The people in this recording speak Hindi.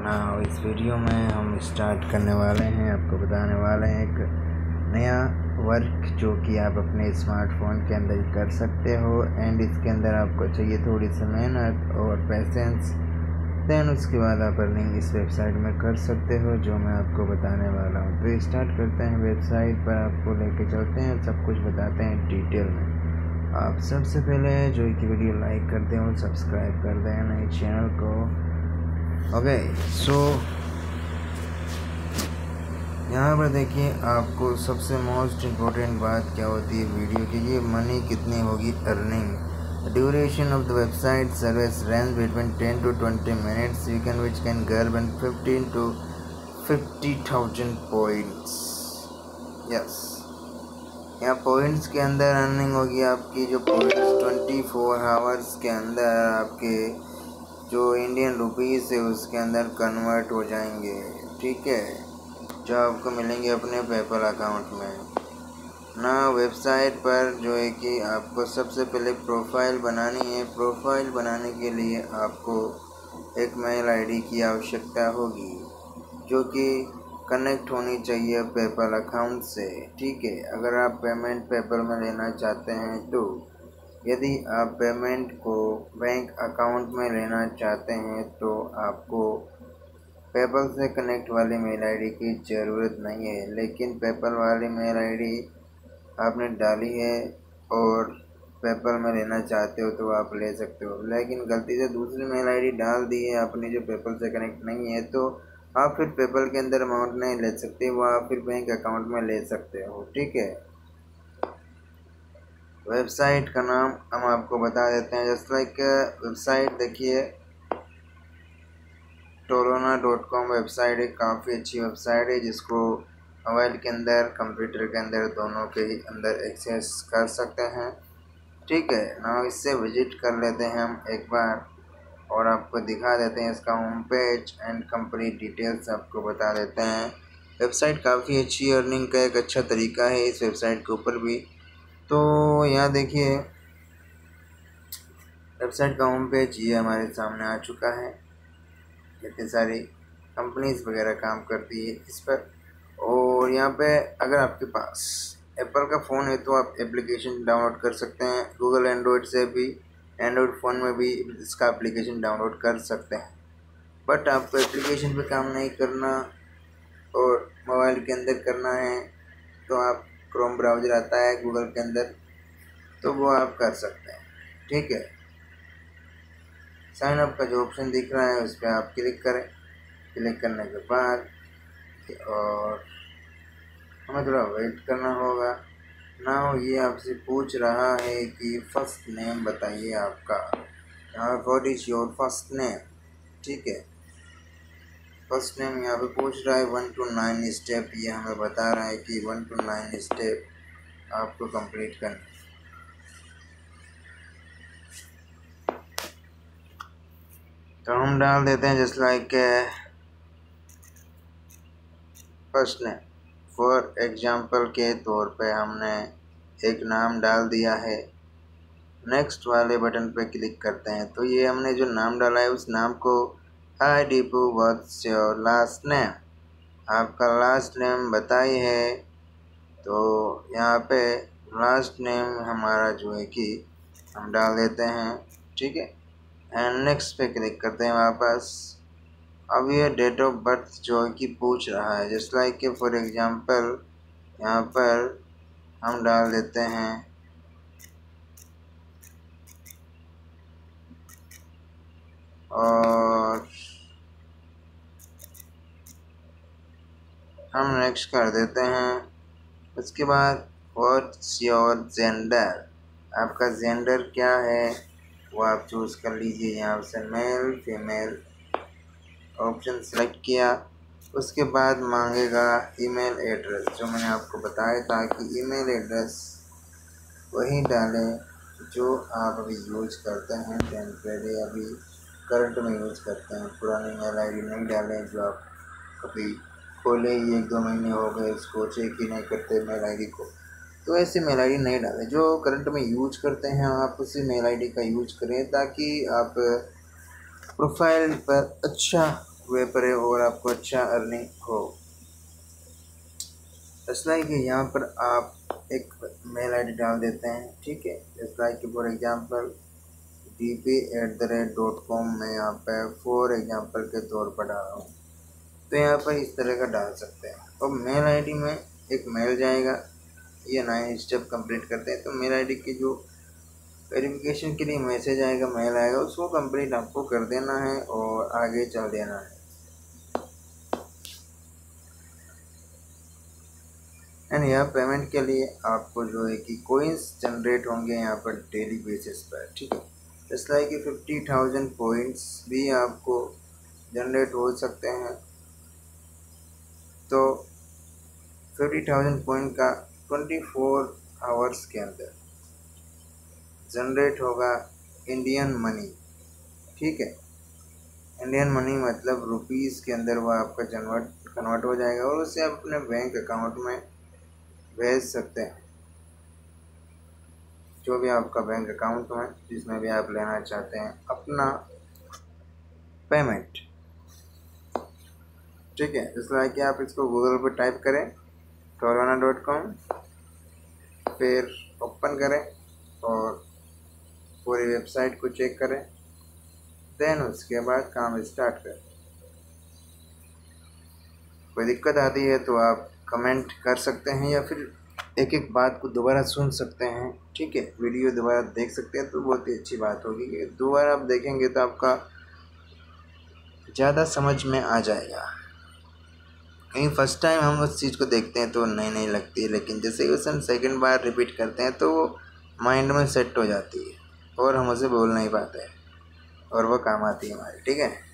ना इस वीडियो में हम स्टार्ट करने वाले हैं, आपको बताने वाले हैं एक नया वर्क जो कि आप अपने स्मार्टफोन के अंदर कर सकते हो। एंड इसके अंदर आपको चाहिए थोड़ी सी मेहनत और पैसेंस। देन उसके बाद आप अर्निंग इस वेबसाइट में कर सकते हो जो मैं आपको बताने वाला हूँ। तो स्टार्ट करते हैं, वेबसाइट पर आपको लेके चलते हैं, सब कुछ बताते हैं डिटेल में। आप सबसे पहले जो कि वीडियो लाइक कर दें और सब्सक्राइब कर दें नए चैनल को। ओके, सो यहाँ पर देखिए, आपको सबसे मोस्ट इम्पोर्टेंट बात क्या होती है वीडियो की, ये मनी कितनी होगी earning. Duration of the website service range between 10 to 20 minutes you can which can earn 15 to 50,000 points. Yes, यहाँ पॉइंट्स के अंदर अर्निंग होगी आपकी, जो पॉइंट्स 24 आवर्स के अंदर आपके जो इंडियन रुपीज़ है उसके अंदर कन्वर्ट हो जाएंगे। ठीक है, जो आपको मिलेंगे अपने पेपल अकाउंट में ना। वेबसाइट पर जो है कि आपको सबसे पहले प्रोफाइल बनानी है। प्रोफाइल बनाने के लिए आपको एक मेल आईडी की आवश्यकता होगी जो कि कनेक्ट होनी चाहिए पेपल अकाउंट से। ठीक है, अगर आप पेमेंट पेपल में लेना चाहते हैं तो यदि आप पेमेंट को बैंक अकाउंट में लेना चाहते हैं तो आपको पेपल से कनेक्ट वाली मेल आईडी की ज़रूरत नहीं है। लेकिन पेपल वाली मेल आईडी आपने डाली है और पेपल में लेना चाहते हो तो आप ले सकते हो। लेकिन गलती से दूसरी मेल आईडी डाल दी है आपने जो पेपल से कनेक्ट नहीं है तो आप फिर पेपल के अंदर अमाउंट नहीं ले सकते, वो आप फिर बैंक अकाउंट में ले सकते हो। ठीक है, वेबसाइट का नाम हम आपको बता देते हैं। जस्ट लाइक वेबसाइट देखिए, Torona.com वेबसाइट एक काफ़ी अच्छी वेबसाइट है जिसको मोबाइल के अंदर कंप्यूटर के अंदर दोनों के ही अंदर एक्सेस कर सकते हैं। ठीक है ना, इससे विजिट कर लेते हैं हम एक बार और आपको दिखा देते हैं इसका home page and complete details आपको बता देते हैं। वेबसाइट काफ़ी अच्छी अर्निंग का एक अच्छा तरीका है इस वेबसाइट के ऊपर भी। तो यहाँ देखिए, वेबसाइट का होम पेज ये हमारे सामने आ चुका है। इतनी सारी कंपनीज वगैरह काम करती है इस पर। और यहाँ पे अगर आपके पास एप्पल का फ़ोन है तो आप एप्लीकेशन डाउनलोड कर सकते हैं। गूगल एंड्रॉयड से भी, एंड्रॉयड फ़ोन में भी इसका एप्लीकेशन डाउनलोड कर सकते हैं। बट आपको एप्लीकेशन पे काम नहीं करना और मोबाइल के अंदर करना है तो आप क्रोम ब्राउज़र आता है गूगल के अंदर, तो वो आप कर सकते हैं। ठीक है, साइन अप का जो ऑप्शन दिख रहा है उस पर आप क्लिक करें। क्लिक करने के बाद और हमें थोड़ा वेट करना होगा। नाउ ये आपसे पूछ रहा है कि फर्स्ट नेम बताइए आपका। What is your first name. ठीक है, फर्स्ट नेम यहाँ पे पूछ रहा है। 1 to 9 स्टेप ये हमें बता रहा है कि 1 to 9 स्टेप आपको कंप्लीट करना। तो हम डाल देते हैं just like first name. For example के तौर पे हमने एक नाम डाल दिया है। नेक्स्ट वाले बटन पे क्लिक करते हैं तो ये हमने जो नाम डाला है उस नाम को, hi Deepu what's your last name, आपका लास्ट नेम बताइए है। तो यहाँ पे लास्ट नेम हमारा जो है कि हम डाल देते हैं। ठीक है, एंड नेक्स्ट पे क्लिक करते हैं वापस। अब ये डेट ऑफ बर्थ जो है कि पूछ रहा है, जस्ट लाइक कि फॉर एग्जांपल यहाँ पर हम डाल देते हैं और हम नेक्स्ट कर देते हैं। उसके बाद व्हाट्स योर जेंडर, आपका जेंडर क्या है वो आप चूज़ कर लीजिए। यहाँ से मेल फीमेल ऑप्शन सेलेक्ट किया। उसके बाद मांगेगा ईमेल एड्रेस, जो मैंने आपको बताया था कि ईमेल एड्रेस वही डालें जो आप अभी यूज करते हैं, टेम्परेरी अभी करंट में यूज करते हैं। पुरानी मेल आईडी नहीं डालें जो आप कभी खोले ही 1-2 महीने हो गए, उसको चेक ही नहीं करते मेल आईडी को, तो ऐसे मेल आईडी नहीं डालें। जो करंट में यूज करते हैं आप उसी मेल आईडी का यूज करें ताकि आप प्रोफाइल पर अच्छा वे पर है और आपको अच्छा अर्निंग हो। जस्ट लाइक यहाँ पर आप एक मेल आईडी डाल देते हैं, ठीक है। Just like for example dp@.com में यहाँ पे फॉर एग्जांपल के तौर पर डाल रहा हूँ, तो यहाँ पर इस तरह का डाल सकते हैं। और मेल आईडी में एक मेल जाएगा, ये 9 स्टेप कंप्लीट करते हैं तो मेल आईडी की जो वेरिफिकेशन के लिए मैसेज आएगा, मेल आएगा, उसको कंप्लीट आपको कर देना है और आगे चल देना है। एंड यहाँ पेमेंट के लिए आपको जो है कि कोइंस जनरेट होंगे यहाँ पर डेली बेसिस पर, ठीक है। जस्ट लाइक 50,000 पॉइंट्स भी आपको जनरेट हो सकते हैं। तो 50,000 पॉइंट का 24 आवर्स के अंदर जनरेट होगा इंडियन मनी, ठीक है। इंडियन मनी मतलब रुपीज़ के अंदर वो आपका कन्वर्ट हो जाएगा और उसे आप अपने बैंक अकाउंट में भेज सकते हैं, जो भी आपका बैंक अकाउंट में जिसमें भी आप लेना चाहते हैं अपना पेमेंट, ठीक है। इस लाइक कि आप इसको गूगल पर टाइप करें torana.com, फिर ओपन करें और पूरी वेबसाइट को चेक करें, देन उसके बाद काम स्टार्ट करें। कोई दिक्कत आती है तो आप कमेंट कर सकते हैं या फिर एक एक बात को दोबारा सुन सकते हैं, ठीक है। वीडियो दोबारा देख सकते हैं तो बहुत ही अच्छी बात होगी कि दोबारा आप देखेंगे तो आपका ज़्यादा समझ में आ जाएगा। कहीं फर्स्ट टाइम हम उस चीज़ को देखते हैं तो नहीं लगती है, लेकिन जैसे ही उसे हम सेकेंड बार रिपीट करते हैं तो वो माइंड में सेट हो जाती है और हम उसे बोल नहीं पाते और वो काम आती है हमारी, ठीक है।